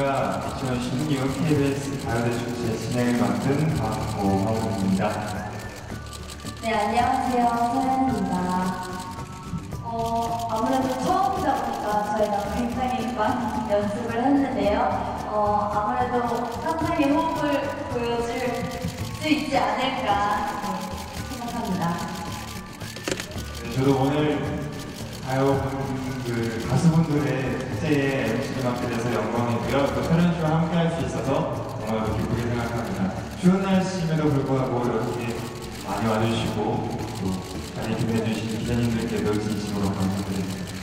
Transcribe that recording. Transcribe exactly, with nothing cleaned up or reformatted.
제가 이천십육 케이비에스 가요대 축제 진행을 맡은 박보하우입니다. 네, 안녕하세요. 서연입니다. 어, 아무래도 처음이다 보니까 저희가 굉장히 많이 연습을 했는데요. 어, 아무래도 상당히 호흡을 보여줄 수 있지 않을까 생각합니다. 네, 저도 오늘 가요분, 그 가수분들의 축제에 엠시를 맡게 돼서 영광이고요. 또 패런쇼와 함께 할 수 있어서 정말 기쁘게 생각합니다. 추운 날씨임에도 불구하고 이렇게 많이 와주시고 또 자리 빛내주신 기자님들께도 진심으로 감사드립니다.